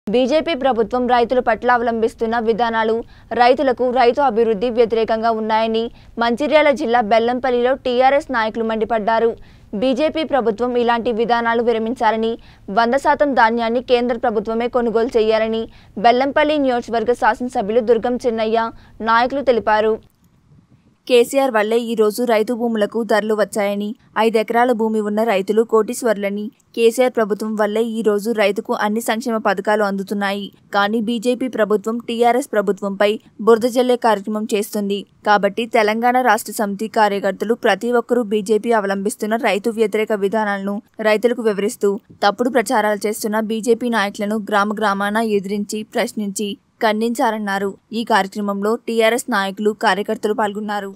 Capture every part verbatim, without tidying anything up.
BJP ప్రభుత్వం రైతుల పట్ల అవలంబిస్తున్న విధానాలు రైతులకు రైతు అభివృద్ధి వ్యతిరేకంగా ఉన్నాయని మంచిర్యాల జిల్లా బెల్లంపల్లిలో టీఆర్ఎస్ నాయకులు మండిపడ్డారు. బీజేపీ ప్రభుత్వం ఇలాంటి విధానాలు విరమించాలని, వంద శాతం ధాన్యాన్ని కేంద్ర ప్రభుత్వమే కొనుగోలు చేయాలని బెల్లంపల్లి నియోజకవర్గ శాసనసభ్యులు దుర్గం చిన్నయ్య నాయకులు తెలిపారు. కేసీఆర్ వల్లే ఈ రోజు రైతు భూములకు ధరలు వచ్చాయని, ఐదు ఎకరాల భూమి ఉన్న రైతులు కోటీశ్వర్లని, కేసీఆర్ ప్రభుత్వం వల్లే ఈ రోజు రైతుకు అన్ని సంక్షేమ పథకాలు అందుతున్నాయి. కానీ బీజేపీ ప్రభుత్వం టీఆర్ఎస్ ప్రభుత్వంపై బురద జల్లే కార్యక్రమం చేస్తుంది. కాబట్టి తెలంగాణ రాష్ట్ర సమితి కార్యకర్తలు ప్రతి ఒక్కరూ బీజేపీ అవలంబిస్తున్న రైతు వ్యతిరేక విధానాలను రైతులకు వివరిస్తూ తప్పుడు ప్రచారాలు చేస్తున్న బీజేపీ నాయకులను గ్రామ గ్రామాన ఎదిరించి ప్రశ్నించి ఖండించారన్నారు. ఈ కార్యక్రమంలో టీఆర్ఎస్ నాయకులు కార్యకర్తలు పాల్గొన్నారు.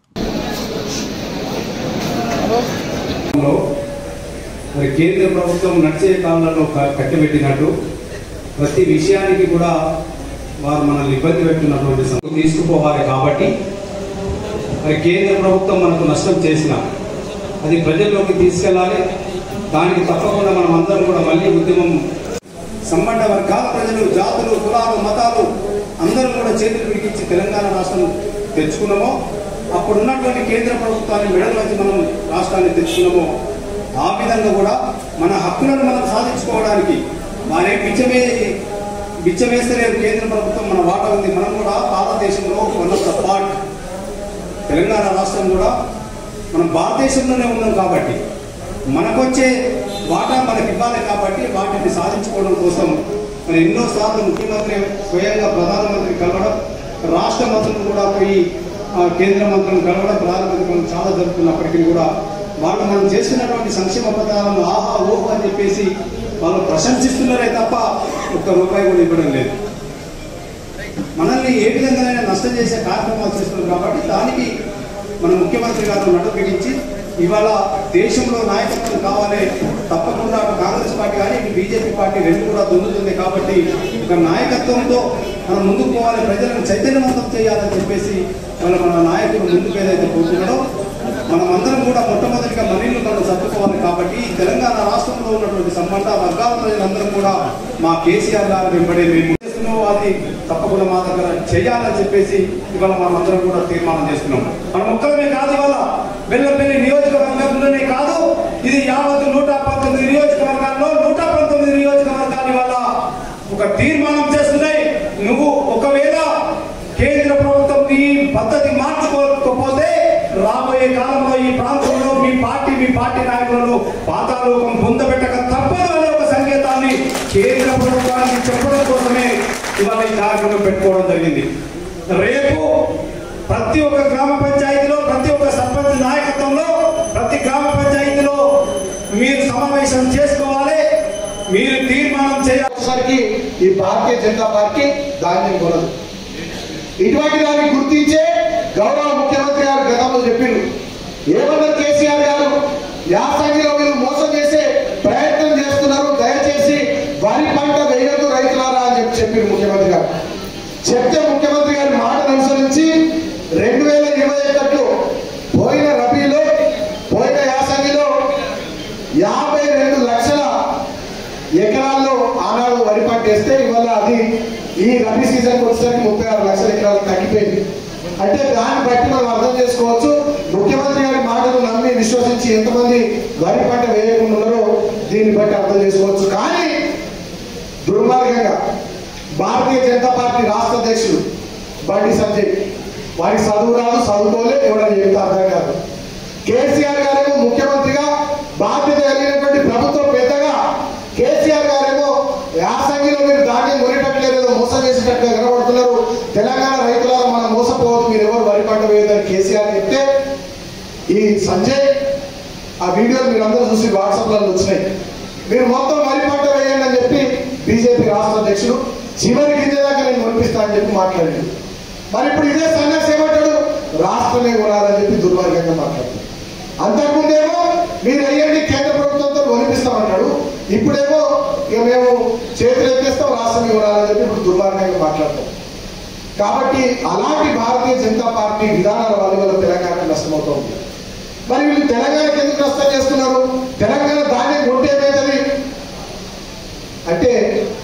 కేంద్ర ప్రభుత్వం నడిచే కాలంలో కట్టబెట్టినట్టు ప్రతి విషయానికి కూడా వారు మనల్ని ఇబ్బంది పెడుతున్నటువంటి సంగతి తీసుకుపోవాలి. కాబట్టి మరి కేంద్ర ప్రభుత్వం మనకు నష్టం చేసిన అది ప్రజల్లోకి తీసుకెళ్ళాలి. దానికి తప్పకుండా మనం అందరం కూడా మళ్ళీ ఉద్యమం సంబంధ వర్గాల ప్రజలు, జాతులు, కులాలు, మతాలు అందరూ కూడా చేతులు విడిగించి తెలంగాణ రాష్ట్రం తెచ్చుకున్నామో, అప్పుడున్నటువంటి కేంద్ర ప్రభుత్వాన్ని మెడలు వచ్చి మనం రాష్ట్రాన్ని తెచ్చుకున్నామో, ఆ విధంగా కూడా మన హక్కులను మనం సాధించుకోవడానికి వారే బిచ్చమే బిచ్చమేస్తలేరు కేంద్ర ప్రభుత్వం. మన వాటా ఉంది. మనం కూడా భారతదేశంలో one of the part. Telangana రాష్ట్రం కూడా మనం భారతదేశంలోనే ఉన్నాం కాబట్టి మనకొచ్చే వాటా మనకి ఇవ్వాలి. కాబట్టి వాటిని సాధించుకోవడం కోసం మరి ఎన్నోసార్లు ముఖ్యమంత్రి స్వయంగా ప్రధానమంత్రి కలవడం, రాష్ట్ర మంత్రులు కూడా పోయి కేంద్ర మంత్రులను కలవడం, ప్రధానమంత్రి చాలా జరుగుతున్నప్పటికీ కూడా వాళ్ళు మనం చేస్తున్నటువంటి సంక్షేమ పథకాలను ఆహా ఓహో అని చెప్పేసి వాళ్ళు ప్రశంసిస్తున్నారే తప్ప ఒక్క రూపాయి కూడా ఇవ్వడం లేదు. మనల్ని ఏ విధంగానైనా నష్టం చేసే కార్యక్రమాలు చేస్తున్నారు. కాబట్టి దానికి మన ముఖ్యమంత్రి గారు నడుం బిగించి ఇవాళ దేశంలో నాయకత్వం కావాలి. తప్పకుండా కాంగ్రెస్ పార్టీ కానీ బీజేపీ పార్టీ రెండు కూడా దున్నుతుంది. కాబట్టి ఒక నాయకత్వంతో మనం ముందుకు పోవాలి, ప్రజలను చైతన్యవంతం చేయాలని చెప్పేసి మన మన నాయకులు ముందుకు ఏదైతే పోతున్నాడో మనం అందరం కూడా మొట్టమొదటిగా మనీళ్ళు మనం సర్దుకోవాలి. కాబట్టి తెలంగాణ రాష్ట్రంలో ఉన్నటువంటి సంబంధ వర్గాల ప్రజలందరం కూడా మా కేసీఆర్ గారు వెంబడే మేము చేస్తున్నామో అది తప్పకుండా మా దగ్గర చేయాలని చెప్పేసి ఇవాళ మనం అందరం కూడా తీర్మానం చేస్తున్నాం. మనం ఒక్కరమే కాదు, ఇవాళ బెల్లంపల్లి నియోజకవర్గంలోనే కాదు, ఇది యావత్ నూట పంతొమ్మిది నియోజకవర్గాల్లో నూట పంతొమ్మిది నియోజకవర్గాల వల్ల ఒక తీర్మానం చేస్తున్నాయి. నువ్వు ఒకవేళ కేంద్ర ప్రభుత్వం ఈ పద్ధతి మార్చుకోకపోతే రాబోయే కాలంలో ఈ ప్రాంతంలో మీ పార్టీ మీ పార్టీ నాయకులను పాతాళలోకం పొందబెట్టక తప్పదు అనే ఒక సంకేతాన్ని కేంద్ర ప్రభుత్వానికి చెప్పడం కోసమే ఇవాళ ఈ కార్యక్రమం పెట్టుకోవడం జరిగింది. రేపు ప్రతి ఒక్క గ్రామ పంచాయతీలో, ప్రతి ఒక్క సర్పంచ్ నాయకత్వంలో, ప్రతి గ్రామ పంచాయతీలో మీరు సమావేశం చేసుకోవాలి, మీరు తీర్మానం చేయాల్సరికి ఈ భారతీయ జనతా పార్టీ ధాన్యం కొనదు. ఇటువంటి దాన్ని గుర్తించే గౌరవ ముఖ్యమంత్రి గారు గతంలో చెప్పారు. ఏమన్నారు కేసీఆర్ గారు? యాసంగిలో మీరు మోసం చేసే ప్రయత్నం చేస్తున్నారు, దయచేసి వరి పంట వేయదు రైతులారా అని చెప్పి చెప్పారు ముఖ్యమంత్రి గారు. చెప్తే ముఖ్యమంత్రి గారి మాటను అనుసరించి రెండు వేల ఇరవై ఒకటిలో పోయిన రబీలో పోయిన యాసంగిలో యాభై రెండు లక్షల ఎకరాల్లో ఆనాడు వరి పంట వేస్తే ఇవాళ అది ఈ రబీ సీజన్కి వచ్చేసరికి ముప్పై ఆరు లక్షల ఎకరాలు తగ్గిపోయింది. అంటే దాన్ని బట్టి మనం అర్థం చేసుకోవచ్చు ముఖ్యమంత్రి గారి మాటలు నమ్మి విశ్వసించి ఎంతమంది వరి పంట వేయకుండా ఉన్నారో దీన్ని బట్టి అర్థం చేసుకోవచ్చు. కానీ దుర్మార్గంగా భారతీయ జనతా పార్టీ రాష్ట్ర అధ్యక్షుడు బండి సంజయ్, వారికి చదువు రాదు, చదువుకోలే, ఎవడని చెప్తే అర్థం కాదు. కేసీఆర్ గారేమో ముఖ్యమంత్రిగా బాధ్యత కలిగినటువంటి ప్రభుత్వం పెద్దగా, కేసీఆర్ గారేమో యాసంగిలో మీరు ధాన్యం కొనేటట్లేదో మోసం చేసేటట్టుగా కనబడుతున్నారు. తెలంగాణ రైతులారా మనం మోసపోవద్దు, మీరు ఎవరు వరి పంట వేయదని కేసీఆర్ చెప్తే ఈ సంజయ్ ఆ వీడియోలు మీరు అందరూ చూసి వాట్సాప్లలో వచ్చినాయి. మీరు మొత్తం వరి పంట వేయండి అని చెప్పి బీజేపీ రాష్ట్ర అధ్యక్షుడు చివరి గింజ దాకా నేను కొనిపిస్తా అని చెప్పి మాట్లాడాడు. మరి ఇప్పుడు ఇదే సన్యాసి ఏమంటాడు? రాష్ట్రమే కొనాలని చెప్పి దుర్మార్గంగా మాట్లాడతాడు. అంతకుముందేమో మీరు అయ్యండి కేంద్ర ప్రభుత్వంతో కొనిపిస్తామంటాడు, ఇప్పుడేమో ఇక మేము చేతులు ఎత్తేస్తాం రాష్ట్రమే కొనాలని చెప్పి ఇప్పుడు దుర్మార్గంగా మాట్లాడతాం. కాబట్టి అలాంటి భారతీయ జనతా పార్టీ విధానాల వల్ల తెలంగాణకు నష్టమవుతుంది. మరి వీళ్ళు తెలంగాణకి ఎందుకు నష్టం చేస్తున్నారు? తెలంగాణ ధాన్యం కొంటే ఏమవుతుంది అంటే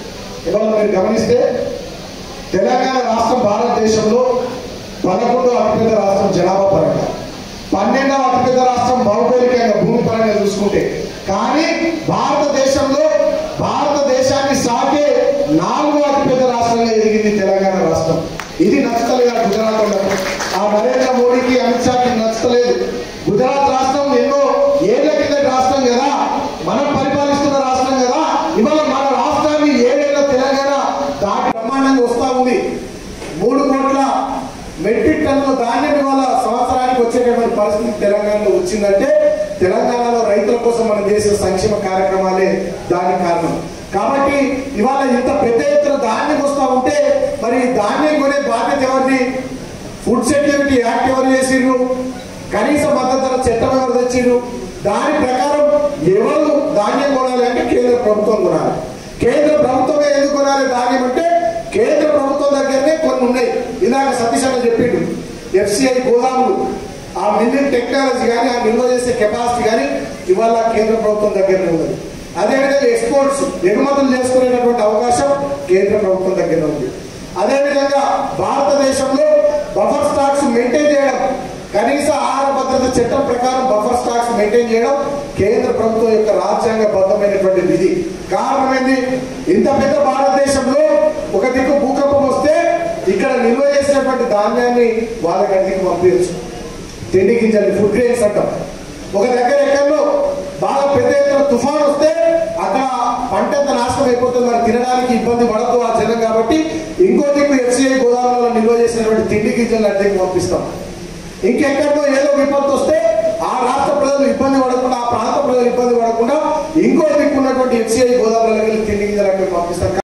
ఇవాళ మీరు గమనిస్తే తెలంగాణ రాష్ట్రం భారతదేశంలో పదకొండో అతిపెద్ద రాష్ట్రం జనాభా పరంగా, పన్నెండవ అతిపెద్ద రాష్ట్రం భౌగోళికంగా భూమి పరంగా చూసుకుంటే, కానీ భారతదేశంలో భారతదేశాన్ని సాకే నాలుగో అతిపెద్ద రాష్ట్రంగా ఎదిగింది తెలంగాణ రాష్ట్రం. ఇది నచ్చలేదు గుజరాత్ వాళ్ళకు. ఆ నరేంద్ర మోడీకి, అమిత్ షాకి నచ్చలేదు. గుజరాత్ రాష్ట్రం ఎన్నో ఏళ్ల కింద రాష్ట్రం కదా, మనం పరిపాలిస్తున్న రాష్ట్రం కదా, ఇవాళ మన రాష్ట్రాన్ని ఏడేళ్ల తెలంగాణ దాటి బ్రహ్మాండంగా వస్తా ఉంది. మూడు కోట్ల మెట్రిక్ టన్నుల ధాన్యం ఇవాళ సంవత్సరానికి వచ్చేటటువంటి పరిస్థితి తెలంగాణలో వచ్చిందంటే తెలంగాణలో రైతుల కోసం మనం చేసిన సంక్షేమ కార్యక్రమాలే దానికి కారణం. కాబట్టి ఇవాళ ఇంత పెద్ద ఎత్తున ధాన్యం వస్తా ఉంటే మరి ధాన్యం కొనే బాధ్యత ఎవరిది? ఫుడ్ సెక్యూరిటీ యాక్ట్ ఎవరు చేసిండ్రు? కనీస మద్దతు ధర చట్టం ఎవరు తెచ్చిండ్రు? దాని ప్రకారం ఎవరు ధాన్యం కొనాలి అంటే కేంద్ర ప్రభుత్వం కొనాలి. కేంద్ర ప్రభుత్వమే ఎందుకు కొనాలి ధాన్యం అంటే కేంద్ర ప్రభుత్వం దగ్గరనే కొన్ని ఉన్నాయి. ఇలాగ సతీష్ అన్న చెప్పిండు, ఎఫ్సిఐ గోదాములు, ఆ మిల్లింగ్ టెక్నాలజీ కానీ ఆ నిల్వ చేసే కెపాసిటీ కానీ ఇవాళ కేంద్ర ప్రభుత్వం దగ్గరనే ఉన్నది. అదేవిధంగా ఎక్స్పోర్ట్స్ ఎగుమతులు చేసుకునేటటువంటి అవకాశం కేంద్ర ప్రభుత్వం దగ్గర ఉంది. అదేవిధంగా భారతదేశంలో బఫర్ స్టాక్స్ మెయింటైన్ చేయడం, కనీస ఆహార భద్రత చట్టం ప్రకారం బఫర్ స్టాక్స్ మెయింటైన్ చేయడం కేంద్ర ప్రభుత్వం యొక్క రాజ్యాంగ బద్దమైనటువంటి విధి. కారణం ఏంది? ఇంత పెద్ద భారతదేశంలో ఒక దిక్కు భూకంపం వస్తే ఇక్కడ నిల్వ చేసినటువంటి ధాన్యాన్ని వాళ్ళ గడికి పంపించచ్చు. తిండి గింజలు, ఫుడ్ గ్రెయిన్స్ అంటాం. ఒక దగ్గర ఎక్కడో బాగా పెద్ద ఎత్తున తుఫాన్ వస్తే అక్కడ పంట అంతా నాశనం అయిపోతుంది, మరి తినడానికి ఇబ్బంది పడదు ఆ జనం. కాబట్టి ఇంకో దిక్కు ఎఫ్సిఐ గోదాములలో నిల్వ చేసినటువంటి తిండి గింజలు అద్దెకి పంపిస్తాం. ఇంకెక్కడో ఏదో విపత్తు వస్తే ఆ రాష్ట్ర ప్రజలు ఇబ్బంది పడకుండా, ఆ ప్రాంత ప్రజలు ఇబ్బంది పడకుండా ఇంకో దిక్కు ఉన్నటువంటి ఎఫ్సిఐ గోదాములలో తిండి గింజలు అక్కడికి పంపిస్తాం.